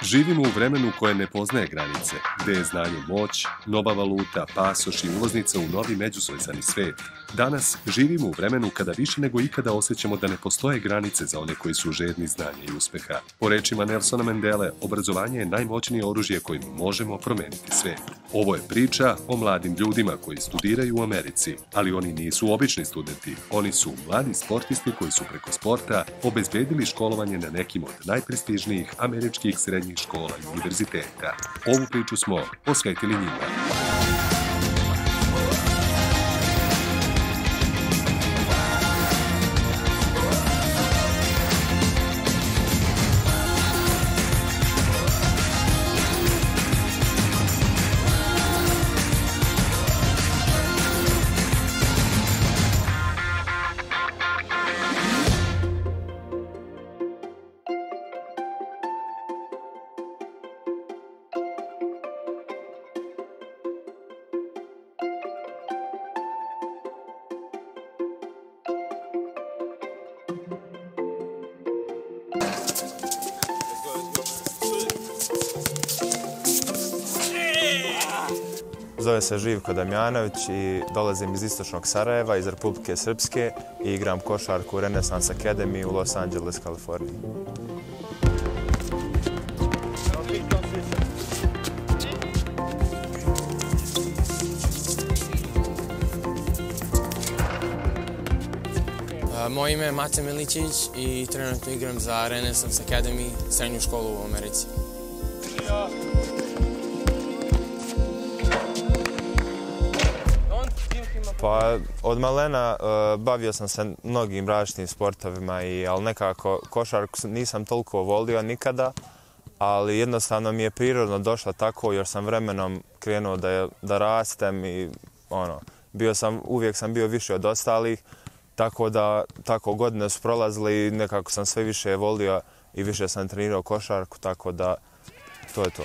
Živimo u vremenu koje ne poznaje granice, gde je znanje moć, nova valuta, pasoš i ulaznica u novi međusvojsani svet. Danas živimo u vremenu kada više nego ikada osjećamo da ne postoje granice za one koji su žedni znanja i uspeha. Po rečima Nelsona Mandele, obrazovanje je najmoćnije oružje kojim možemo promeniti svet. Ovo je priča o mladim ljudima koji studiraju u Americi, ali oni nisu obični studenti. Oni su mladi sportisti koji su preko sporta obezbedili školovanje na nekim od najprestižnijih američkih srednjih škola i univerziteta. Ovu priču smo posvetili njima. Zove se Živko Damjanović i dolazim iz istočnog Sarajeva, iz Republike Srpske i igram košarku u Renaissance Academy u Los Angeles, Kaliforniji. Moje ime je Maca Milićević i trenutno igram za Renaissance Academy, srednju školu u Americi. Pa od malena bavio sam se mnogim različitim sportovima, ali nekako košarku nisam toliko volio nikada, ali jednostavno mi je prirodno došla tako jer sam vremenom krenuo da rastem i uvijek sam bio više od ostalih, tako da godine su prolazile i nekako sam sve više volio i više sam trenirao košarku, tako da to je to.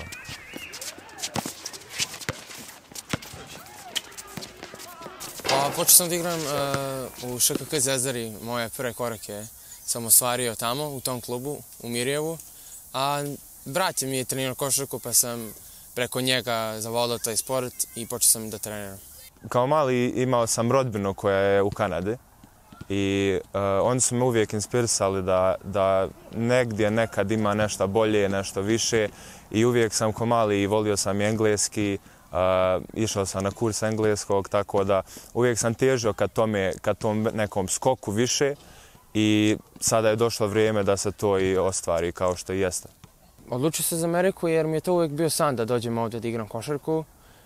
Počeo sam da igram u ŠKK Zvezdari, moje prve korake sam ostvario tamo, u tom klubu, u Mirjevu. A brat mi je trenirao košarku, pa sam preko njega zavolio taj sport i počeo sam da treniram. Kao mali imao sam rodbinu koja je u Kanadi i oni su me uvijek inspirisali da negdje nekad ima nešto bolje, nešto više i uvijek sam kao mali volio sam i engleski. Išao sam na kurs engleskog, tako da uvijek sam težio ka tom nekom skoku više i sada je došlo vrijeme da se to i ostvari kao što i jeste. Odlučio se za Ameriku jer mi je to uvijek bio san da dođem ovdje da igram košarku,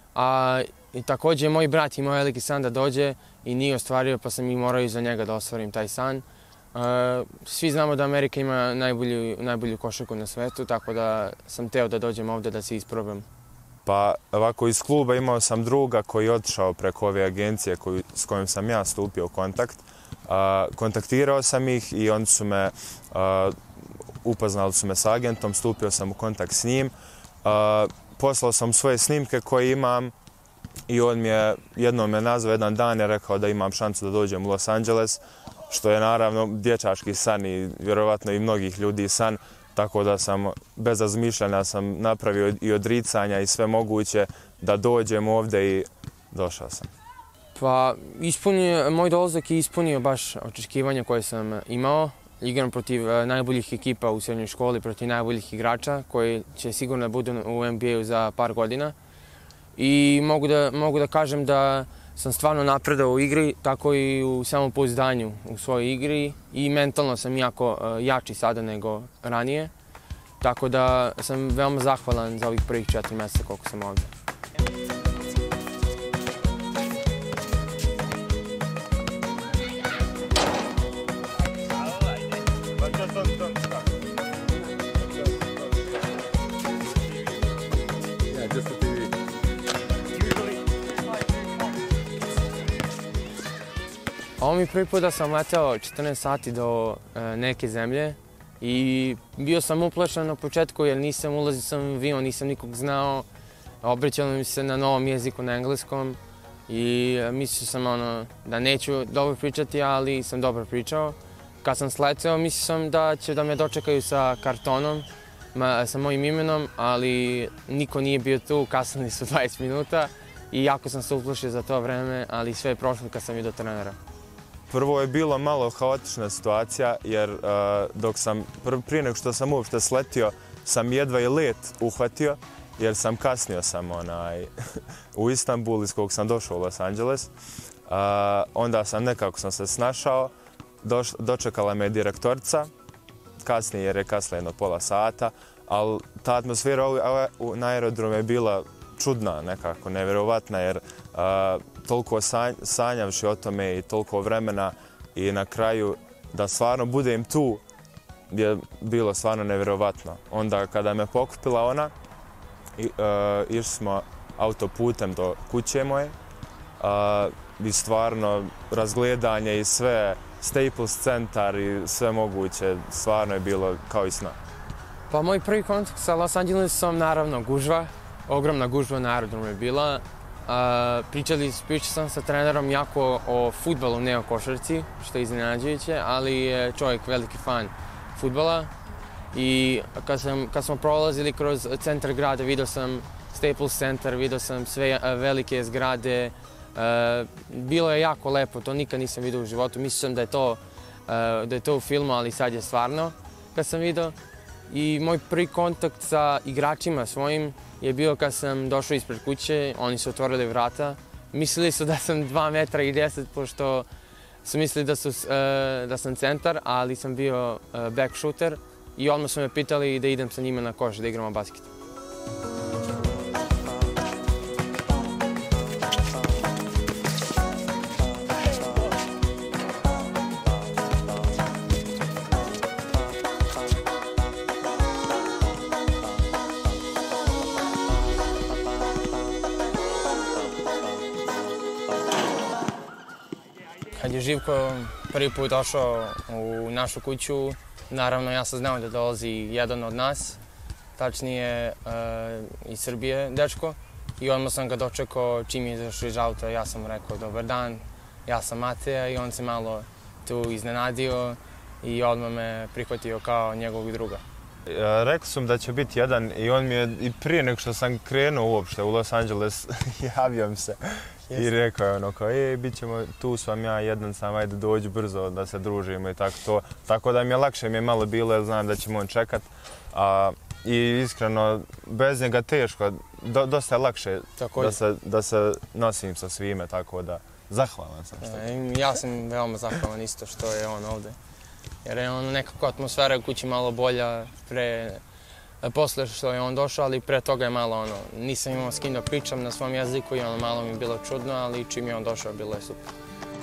i također moj brat imao veliki san da dođe i nije ostvario, pa sam i morao iza njega da ostvarim taj san. Svi znamo da Amerika ima najbolju košarku na svetu, tako da sam teo da dođem ovdje da se isprobam. Pa ovako iz kluba imao sam druga koji je otišao preko ove agencije s kojom sam ja stupio u kontakt. Kontaktirao sam ih i oni su me, upoznali su me s agentom, stupio sam u kontakt s njim. Poslao sam svoje snimke koje imam i on mi je jednom me nazvao jedan dan i rekao da imam šansu da dođem u Los Angeles, što je naravno dječački san i vjerovatno i mnogih ljudi san. Tako da sam bez razmišljanja sam napravio i odricanja i sve moguće da dođem ovdje i došao sam. Pa moj dolazak je ispunio baš očekivanja koje sam imao. Igram protiv najboljih ekipa u srednjoj školi, protiv najboljih igrača koji će sigurno budu u NBA-u za par godina. I mogu da kažem da sam stvarno napredao u igri, tako i u samopouzdanju u svojoj igri i mentalno sam jako jači sada nego ranije. Tako da sam veoma zahvalan za ovih prvih 4 mjeseca koliko sam ovdje. Ovo mi je prvi put da sam letao 14 sati do neke zemlje i bio sam uplašen na početku jer nisam ulazio sam u avion, nisam nikog znao. Obraćalo mi se na novom jeziku, na engleskom i mislio sam da neću dobro pričati, ali sam dobro pričao. Kad sam sleteo, mislio sam da će da me dočekaju sa kartonom sa mojim imenom, ali niko nije bio tu, kasnili su 20 minuta i jako sam se uplašio za to vreme, ali sve je prošlo kad sam vidio trenera. Prvo je bilo malo haotična situacija, jer dok sam, prije nego što sam uopšte sletio, sam jedva i let uhvatio, jer sam kasnio sam u Istanbul iz kog sam došao u Los Angeles. Onda sam nekako sam se snašao, dočekala me direktorica, kasnije jer je kasnila jedno pola sata, ali ta atmosfera na aerodromu je bila čudna, nekako nevjerovatna, jer toliko sanjavši o tome i toliko vremena i na kraju da stvarno budem tu je bilo stvarno nevjerovatno. Onda kada me pokupila ona, išli smo autoputem do kuće moje i stvarno razgledanje i sve, Staples centar i sve moguće, stvarno je bilo kao i sna. Pa moj prvi kontakt sa Los Angelesom, naravno gužva, ogromna gužva na aerodromu je bila. Pričao sam sa trenerom jako o fudbalu, ne o košarci, što je iznenađujuće, ali je čovjek veliki fan fudbala. I kad smo prolazili kroz centar grada, vidio sam Staples centar, vidio sam sve velike zgrade. Bilo je jako lepo, to nikad nisam vidio u životu. Mislio sam da je to u filmu, ali sad je stvarno kad sam vidio. I moj prvi kontakt sa igračima svojim je bio kad sam došao ispred kuće, oni su otvorili vrata. Mislili su da sam 2 metra i 10, pošto su mislili da sam centar, ali sam bio back shooter. I odmah su me pitali da idem sa njima na koš, da igramo basket. Kad je Živko prvi put došao u našu kuću, naravno ja sam znao da dolazi jedan od nas, tačnije iz Srbije, dečko. I odmah sam ga dočekao čim je izašao iz auta, ja sam mu rekao dobar dan, ja sam Mateja i on se malo tu iznenadio i odmah me prihvatio kao njegovog druga. Rekli su mi da će biti jedan i on mi je i prije nego što sam krenuo uopšte u Los Angeles, javio mi se i rekao je ono kao bit ćemo, tu sam ja, jedan sam, ajde dođi brzo da se družimo i tako to. Tako da mi je lakše mi je malo bilo jer znam da ćemo on čekat. I iskreno, bez njega teško, dosta je lakše da se nosim sa svime, tako da zahvalan sam. Ja sam veoma zahvalan isto što je on ovde. Jer je nekako atmosfera u kući malo bolja posle što je on došao, ali pre toga je malo nisam imao s kim da pričam na svom jeziku i malo mi je bilo čudno, ali čim je on došao bilo je super.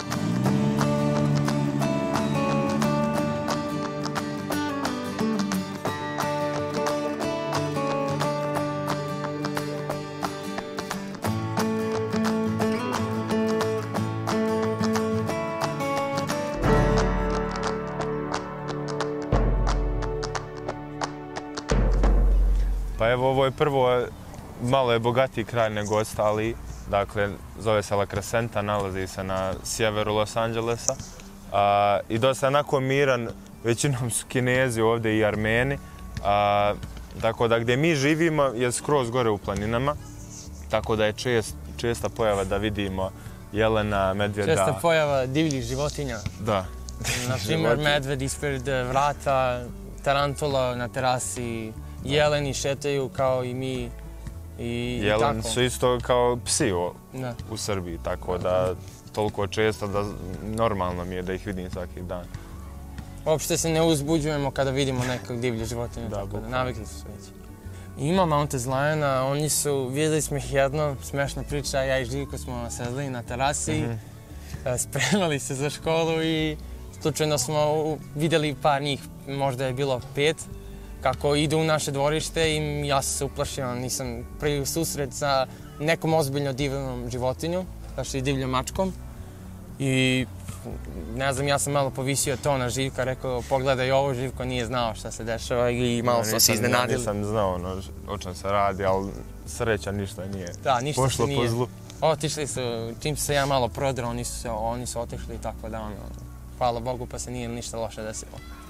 Pa evo, ovo je prvo, malo je bogatiji kraj nego ostali. Dakle, zove se La Crescenta, nalazi se na sjeveru Los Angelesa. I dosta je onako miran, većinom su Kinezi ovdje i Armeni. Tako da gdje mi živimo je skroz gore u planinama. Tako da je česta pojava da vidimo jelena, medvjeda. Česta pojava divljih životinja. Da. Naprimjer, medved ispred vrata, tarantula na terasi. Jeleni šetaju kao i mi i tako. Jeleni su isto kao psi u Srbiji, tako da toliko često da normalno mi je da ih vidim svaki dan. Uopšte se ne uzbuđujemo kada vidimo nekog divlje životinje, tako da navikli su već. Ima Mountains Liona, oni su, vidjeli smo ih jedno, smešna priča, ja i Živko smo sedli na terasi, spremali se za školu i slučajno smo vidjeli par njih, možda je bilo 5. Kako idu u naše dvorište i ja sam se uplašio, nisam prvi susret sa nekom ozbiljno divnom životinju, znači divljom mačkom. I ne znam, ja sam malo povisio to na Živka, rekao pogledaj ovo, Živko nije znao šta se dešava i malo smo se iznenadili. Ja nisam znao o čem se radi, ali sreća ništa nije pošlo po zlu. Otišli su, čim se ja malo prodrao, oni su otišli, tako da hvala Bogu pa se nije ništa loše desilo.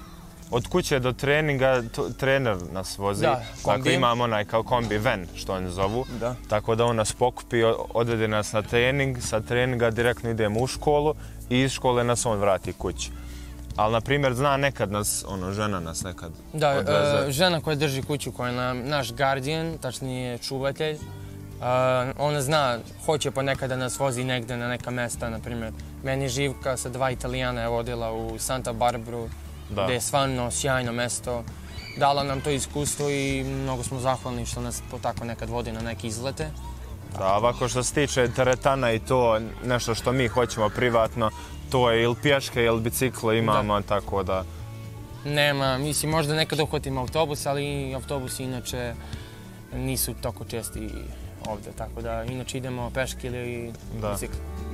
od kuće do treninga trener nas vozi. Da, dakle, imamo onaj kao kombi van, što oni zovu. Da. Tako da on nas pokupi, odvede nas na trening, sa treninga direktno idemo u školu i iz škole nas on vrati kući. Ali, na primjer, zna nekad nas, žena nas nekad odveze. Žena koja drži kuću, koja je naš guardian, tačnije čuvatelj, ona zna, hoće ponekad da nas vozi negde na neka mesta, na primjer. Meni Živka sa 2 Italijana je vodila u Santa Barbaru, gdje je stvarno sjajno mesto. Dala nam to iskustvo i mnogo smo zahvalni što nas tako nekad vodi na neke izlete. Da, ovako što se tiče teretana i to nešto što mi hoćemo privatno, to je ili pješke ili bicikle imamo, tako da... Nema, mislim, možda nekad uhvatimo autobus, ali autobusi inače nisu toliko česti ovdje, tako da inače idemo peške ili bicikle.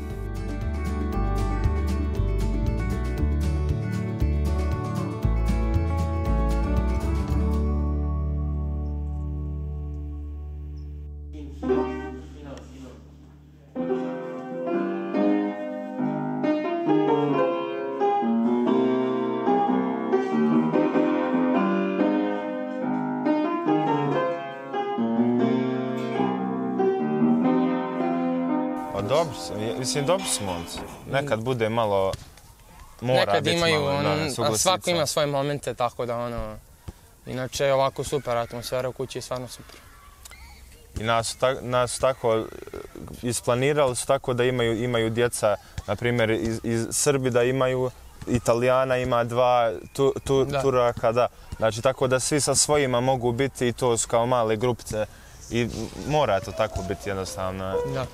Dobro su momci. Nekad bude malo... Mora biti malo suglasica. Svako ima svoje momente, tako da inače je ovako super atmosfera u kući, je stvarno super. I nas tako isplanirali su tako da imaju djeca, na primjer iz Srbi da imaju, Italijana ima 2, Turaka, da. Znači tako da svi sa svojima mogu biti i to su kao male grupice i mora to tako biti jednostavno. Da.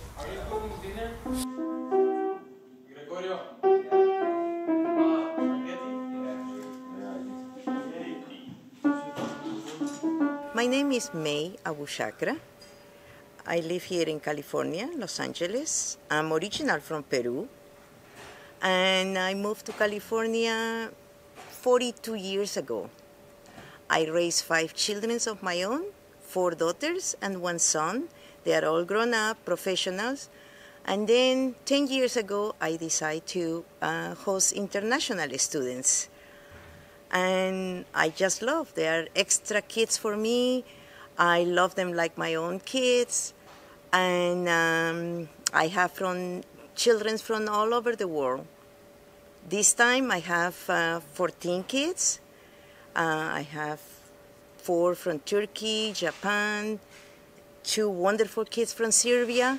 My name is May Abushakra. I live here in California, Los Angeles. I'm original from Peru. And I moved to California 42 years ago. I raised 5 children of my own, 4 daughters and 1 son. They are all grown up, professionals. And then 10 years ago, I decided to host international students. And I just love. They are extra kids for me. I love them like my own kids. And I have children from all over the world. This time I have 14 kids. I have 4 from Turkey, Japan, 2 wonderful kids from Serbia,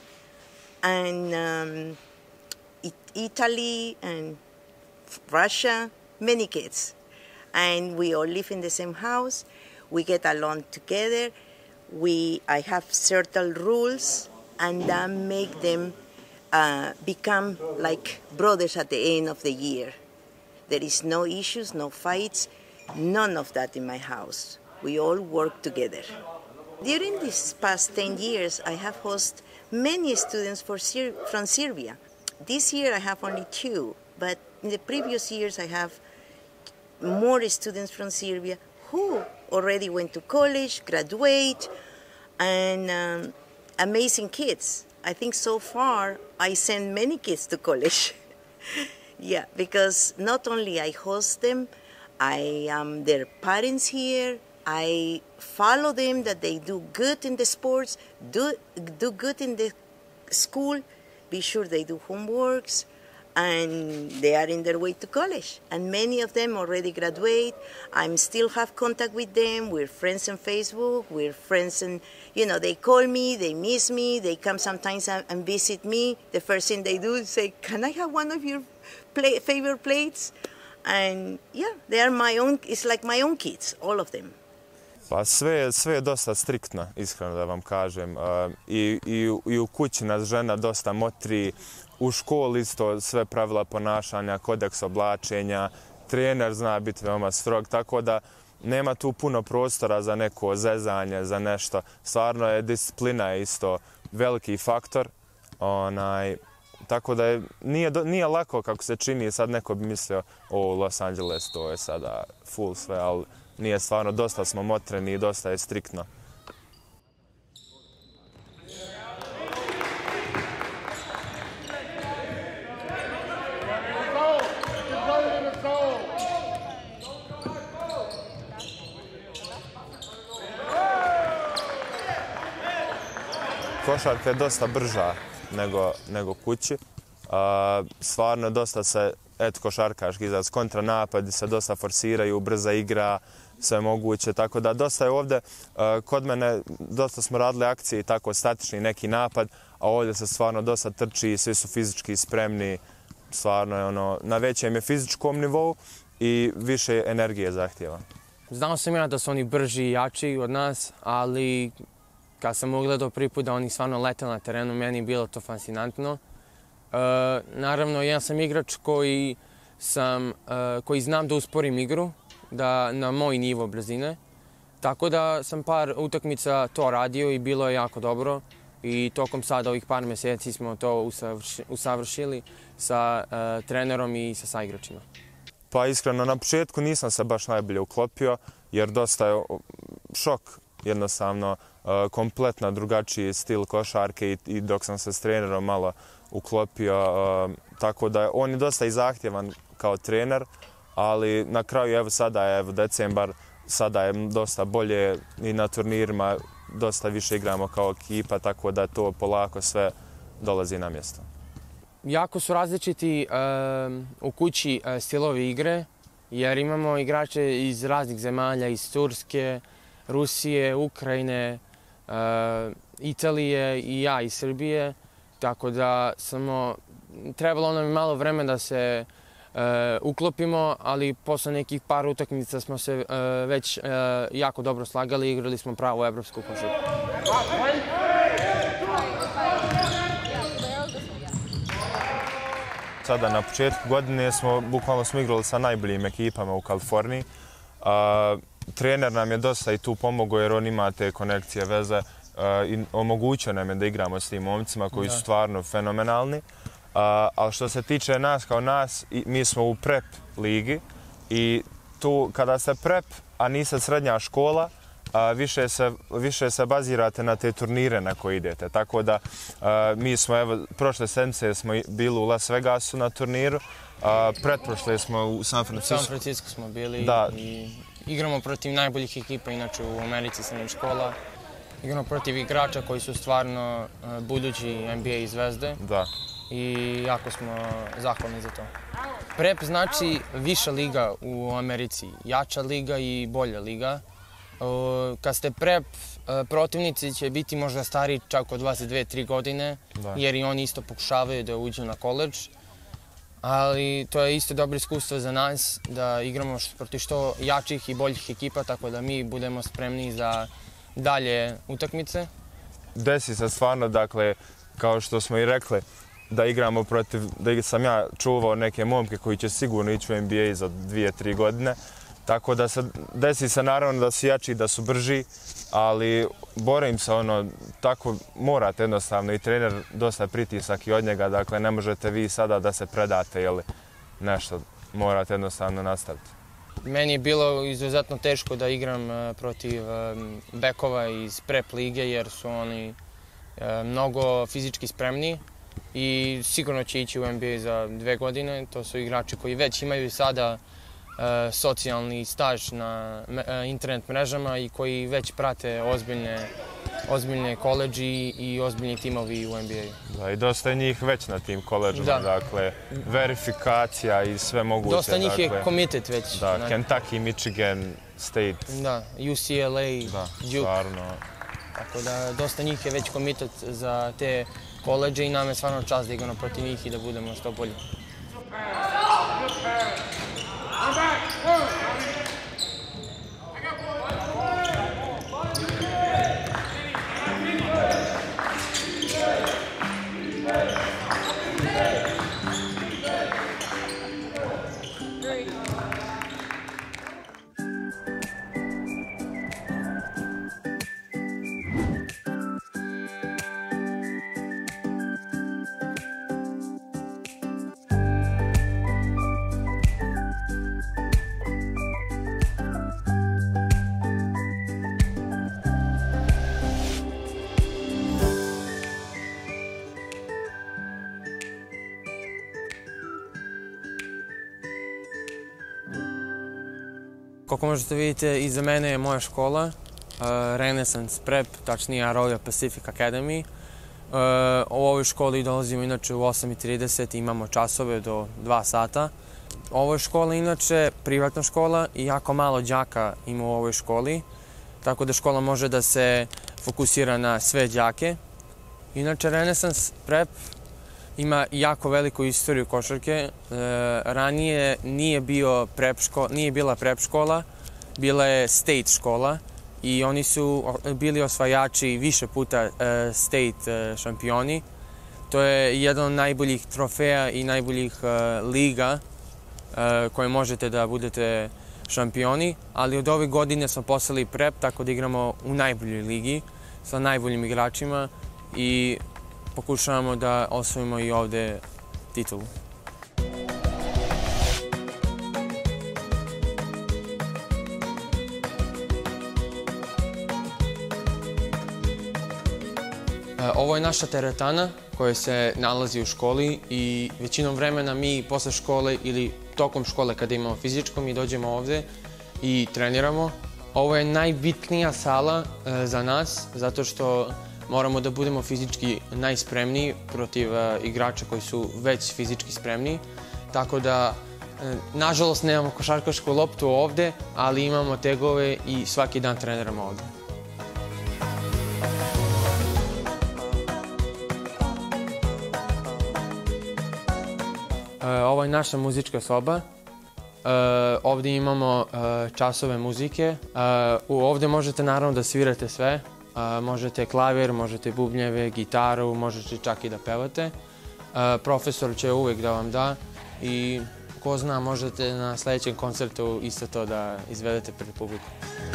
and Italy and Russia, many kids. And we all live in the same house. We get along together. I have certain rules, and that make them become like brothers at the end of the year. There is no issues, no fights, none of that in my house. We all work together. During these past 10 years, I have hosted many students from Serbia. This year I have only 2, but in the previous years I have more students from Serbia who already went to college, graduate, and amazing kids. I think so far I send many kids to college. Yeah, because not only I host them, I am their parents here. I follow them that they do good in the sports, do good in the school, be sure they do homeworks, and they are in their way to college. And many of them already graduate. I still have contact with them. We're friends on Facebook. We're friends, and they call me, they miss me, they come sometimes and visit me. The first thing they do is say, "Can I have one of your favorite plates?" And yeah, they are my own. It's like my own kids, all of them. Pa sve je dosta striktno, iskreno da vam kažem. I u kući nas žena dosta motri, u školi isto sve pravila ponašanja, kodeks oblačenja, trener zna biti veoma strog, tako da nema tu puno prostora za neko zezanje, za nešto. Stvarno je disciplina isto veliki faktor. Tako da nije lako kako se čini, sad neko bi mislio Los Angeles, to je sada full sve, ali nije stvarno, dosta smo motreni i dosta je striktno. košarka je dosta brža nego kući. Stvarno dosta se, košarkaški izraz, kontranapadi se dosta forsiraju, brza igra, sve moguće, tako da dosta je ovdje, kod mene dosta smo radili akcije i tako statični neki napad, a ovdje se stvarno dosta trči, svi su fizički spremni, stvarno je na većem je fizičkom nivou i više energije zahtjeva. Znao sam ja da su oni brži i jači od nas, ali kad sam ugledao prvi put da oni stvarno lete na terenu, meni je bilo to fascinantno. Naravno, ja sam igrač koji znam da usporim igru, da na moj nivo brzine. Tako da sam par utakmica to radio i bilo je jako dobro. I tokom sada ovih par mjeseci smo to usavršili sa trenerom i sa saigračima. Pa iskreno, na početku nisam se baš najbolje uklopio, jer dosta je šok jednostavno, kompletno drugačiji stil košarke i dok sam se s trenerom malo uklopio, tako da on je dosta i zahtjevan kao trener, ali na kraju evo sada je decembar, sada je dosta bolje i na turnirima, dosta više igramo kao ekipa, tako da to polako sve dolazi na mjesto. Jako su različiti u kući stilovi igre, jer imamo igrače iz raznih zemalja, iz Turske, Rusije, Ukrajine, Italije i ja iz Srbije, tako da trebalo nam malo vremena da se uklopimo, ali posle nekih par utakmica smo se već jako dobro slagali i igrali smo pravu evropsku košarku. Sada na početku godine bukvalno smo igrali sa najboljim ekipama u Kaliforniji. Trener nam je dosta i tu pomogao jer on ima te konekcije, veze i omogućio nam je da igramo s tim momcima koji su stvarno fenomenalni. Ali što se tiče nas kao nas, mi smo u prep ligi i tu kada ste prep, a niste srednja škola, više se bazirate na te turnire na koje idete. Tako da mi smo, evo, prošle sedmice smo bili u Las Vegasu na turniru, pretprošle smo u San Francisco. U San Francisco smo bili i igramo protiv najboljih ekipa, inače u Americi srednjih škola. Igramo protiv igrača koji su stvarno budući NBA zvezde. Da. I jako smo zahvalni za to. Prep znači viša liga u Americi, jača liga i bolja liga. Kad ste prep, protivnici će biti možda stariji čak od 22-3 godine, jer i oni isto pokušavaju da uđu na koledž. Ali to je isto dobro iskustvo za nas, da igramo protiv što jačih i boljih ekipa, tako da mi budemo spremni za dalje utakmice. Desi se stvarno, dakle, kao što smo i rekli, da igramo protiv, da sam ja čuvao neke momke koji će sigurno ići u NBA za 2-3 godine. Tako da se desi se naravno da su jači, da su brži, ali borim se tako morate jednostavno i trener dosta pritisak i od njega, dakle ne možete vi sada da se predate ili nešto, morate jednostavno nastaviti. Meni je bilo izuzetno teško da igram protiv bekova iz prep lige jer su oni mnogo fizički spremni i sigurno će ići u NBA za 2 godine. To su igrači koji već imaju sada socijalni staž na internet mrežama i koji već prate ozbiljne koledži i ozbiljni timovi u NBA-u. Da, i dosta je njih već na tim koledžama, dakle, verifikacija i sve moguće. Dosta njih je committed već. Da, Kentucky, Michigan State. Da, UCLA, Duke. Stvarno. Tako da, dosta njih je već committed za te koledže i nam je stvarno čast da igramo protiv njih i da budemo što bolji. Kako možete vidjeti, iza mene je moja škola, Renaissance Prep, tačnije Arroyo Pacific Academy. U ovoj školi dolazimo inače u 8:30 i imamo časove do 2 sata. Ovo je škola inače privatna škola i jako malo đaka ima u ovoj školi, tako da škola može da se fokusira na sve đake. Inače, Renaissance Prep ima jako veliku istoriju košarke. Ranije nije bila prep škola, bila je state škola i oni su bili osvajači više puta state šampioni. To je jedan od najboljih trofeja i najboljih liga koje možete da budete šampioni, ali od ove godine smo poslali prep, tako da igramo u najboljoj ligi sa najboljim igračima i pokušavamo da osvojimo i ovde titulu. Ovo je naša teretana koja se nalazi u školi i većinom vremena mi posle škole ili tokom škole kada imamo fizičko mi dođemo ovde i treniramo. Ovo je najbitnija sala za nas zato što moramo da budemo fizički najspremniji protiv igrača koji su već fizički spremni. Tako da, nažalost, nemamo košarkašku loptu ovde, ali imamo tegove i svaki dan treniramo ovde. Ovo je naša muzička soba. Ovde imamo časove muzike. Ovde možete naravno da svirate sve. Možete klavir, možete bubnjeve, gitaru, možete čak i da pevate. Profesor će uvek da vam da i ko zna, možete na sledećem koncertu isto to da izvedete pred publiku.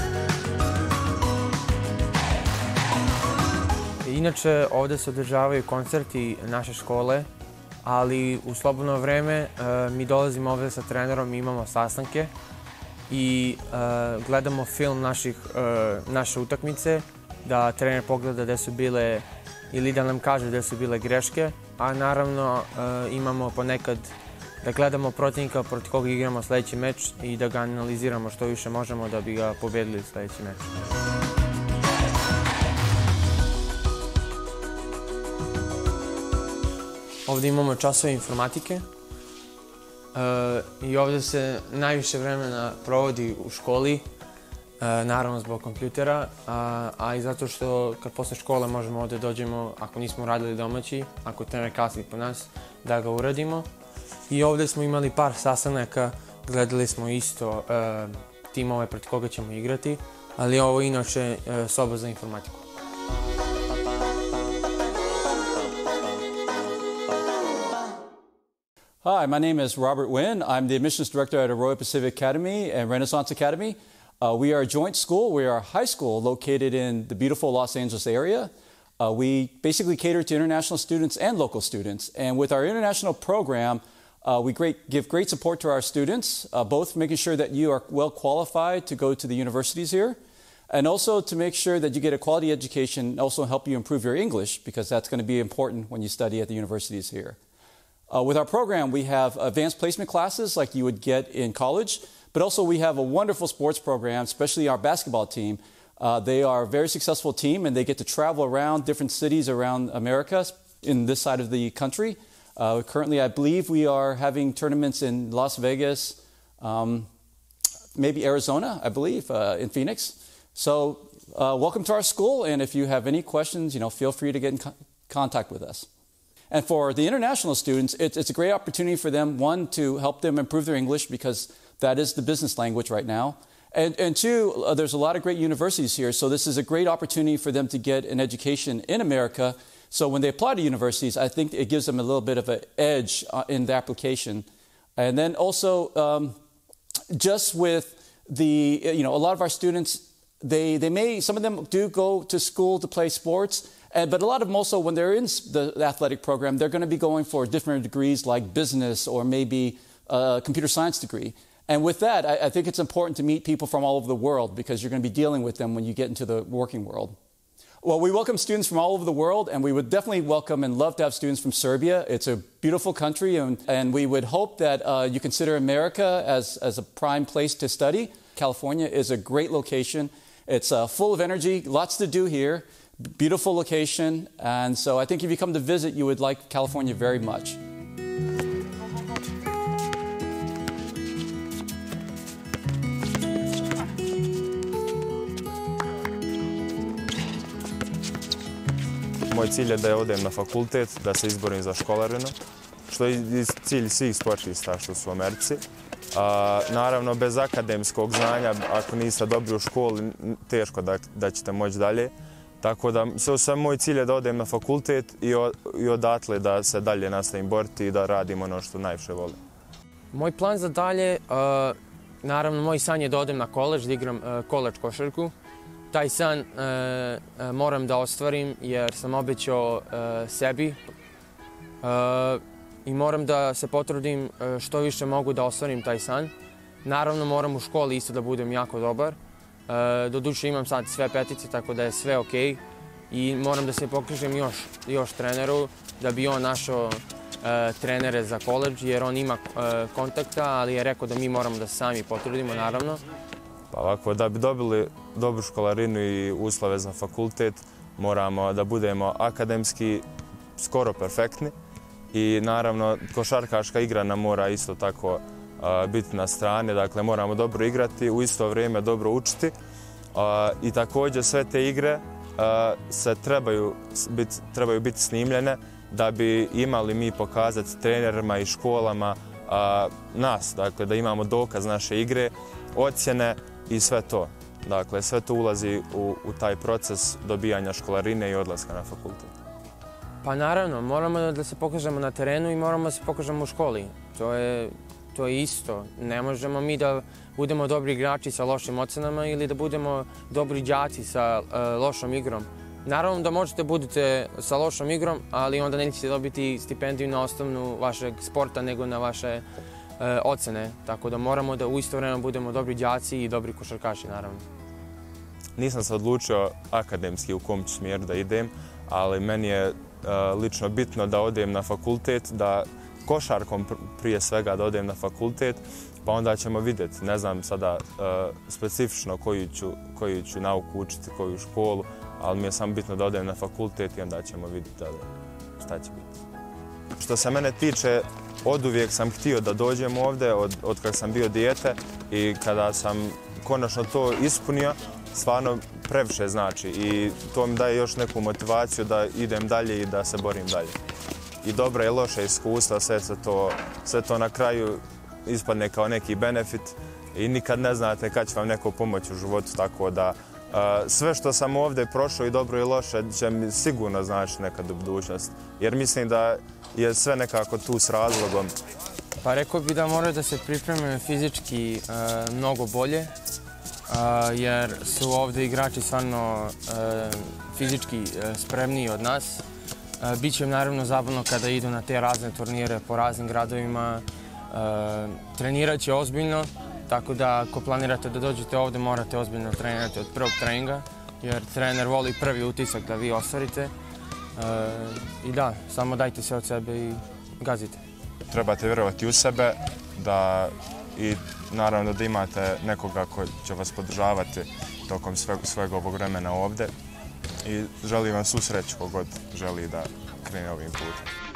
Inače, ovde se održavaju koncerti naše škole, ali u slobodno vreme mi dolazimo ovde sa trenerom i imamo sastanke i gledamo film naše utakmice, da trener pogleda gde su bile ili da nam kaže gde su bile greške, a naravno imamo ponekad da gledamo protivnika protiv koga igramo sledeći meč i da ga analiziramo što više možemo da bi ga pobedili sledeći meč. Ovde imamo časove informatike i ovde se najviše vremena provodi u školi, naravno zbog kompjutera, a i zato što kad posle škole možemo ovde dođemo, ako nismo radili domaći, ako trener kasni po nas, da ga uradimo. I ovde smo imali par sastanaka, gledali smo isto timove pred koga ćemo igrati, ali ovo je inače soba za informatiku. Hi, my name is Robert Wynn. I'm the admissions director at Arroyo Pacific Academy and Renaissance Academy. We are a joint school. We are a high school located in the beautiful Los Angeles area. We basically cater to international students and local students. And with our international program, we give great support to our students, both making sure that you are well qualified to go to the universities here, and also to make sure that you get a quality education and also help you improve your English, because that's going to be important when you study at the universities here. With our program, we have advanced placement classes like you would get in college, but also we have a wonderful sports program, especially our basketball team. They are a very successful team, and they get to travel around different cities around America in this side of the country. Currently, I believe we are having tournaments in Las Vegas, maybe Arizona, I believe, in Phoenix. So welcome to our school, and if you have any questions, feel free to get in contact with us. And for the international students, it's a great opportunity for them, one, to help them improve their English, because that is the business language right now. And two, there's a lot of great universities here, so this is a great opportunity for them to get an education in America. So when they apply to universities, I think it gives them a little bit of an edge in the application. And then also, just with a lot of our students, some of them do go to school to play sports, but a lot of them also, when they're in the athletic program, they're going to be going for different degrees like business or maybe a computer science degree. And with that, I think it's important to meet people from all over the world, because you're going to be dealing with them when you get into the working world. Well, we welcome students from all over the world, and we would definitely welcome and love to have students from Serbia. It's a beautiful country, and we would hope that you consider America as a prime place to study. California is a great location. It's full of energy, lots to do here. Beautiful location, and so I think if you come to visit, you would like California very much. Moj cilj je da odem na fakultet, da se izborim za školarinu, što je cilj svih sportista što su u Americi. Naravno, bez akademskog znanja, ako niste dobri u školi, teško da ćete moći dalje. Tako da, moj cilj je da odem na fakultet i odatle da se dalje nastavim boriti i da radim ono što najviše volim. Moj plan za dalje, naravno, moj san je da odem na koledž, da igram koledž košarku. Taj san moram da ostvarim jer sam obećao sebi i moram da se potrudim što više mogu da ostvarim taj san. Naravno, moram u školi isto da budem jako dobar. Doduše imam sad sve petice, tako da je sve ok. I moram da se pokažem još treneru da bi on našao trenere za koledž jer on ima kontakta, ali je rekao da mi moramo da se sami potrudimo, naravno. Pa ovako, da bi dobili dobru školarinu i uslove za fakultet, moramo da budemo akademski skoro perfektni i naravno košarkaška igra nam mora isto tako biti na strani, dakle moramo dobro igrati, u isto vrijeme dobro učiti i također sve te igre trebaju biti snimljene da bi imali mi pokazati trenerima i školama nas, dakle da imamo dokaz naše igre, ocjene i sve to. Dakle, sve to ulazi u taj proces dobijanja školarine i odlaska na fakultet. Pa naravno, moramo da se pokažemo na terenu i moramo da se pokažemo u školi. To je isto. Ne možemo mi da budemo dobri igrači sa lošim ocenama ili da budemo dobri đaci sa lošom igrom. Naravno da možete budete sa lošom igrom, ali onda nećete dobiti stipendiju na osnovnu vašeg sporta nego na vaše ocene. Tako da moramo da u isto vreme budemo dobri đaci i dobri košarkaši, naravno. Nisam se odlučio akademski u kom ću smjeru da idem, ali meni je lično bitno da odem na fakultet, da košarkom prije svega da odem na fakultet, pa onda ćemo vidjeti. Ne znam sada specifično koju ću nauku učiti, koju školu, ali mi je samo bitno da odem na fakultet i onda ćemo vidjeti šta će biti. Što se mene tiče, oduvijek sam htio da dođem ovdje, od kad sam bio dijete i kada sam konačno to ispunio, stvarno previše znači i to mi daje još neku motivaciju da idem dalje i da se borim dalje. I dobra i loša iskustva, sve to na kraju ispadne kao neki benefit i nikad ne znate kad će vam neko pomoći u životu, tako da sve što sam ovdje prošao i dobro i loše će mi sigurno znači nekad u budućnosti. Jer mislim da je sve nekako tu s razlogom. Pa rekao bih da moraju da se pripreme fizički mnogo bolje, jer su ovdje igrači stvarno fizički spremniji od nas. Biće im naravno zabavno kada idu na te razne turnire po raznim gradovima. Trenirat će ozbiljno, tako da ako planirate da dođete ovdje morate ozbiljno trenirati od prvog treninga, jer trener voli prvi utisak da vi ostvarite. I da, samo dajte sve od sebe i gazite. Trebate vjerovati u sebe i naravno da imate nekoga ko će vas podržavati tokom svega ovog vremena ovdje i želim vam svu sreću kogod želi da krene ovim putem.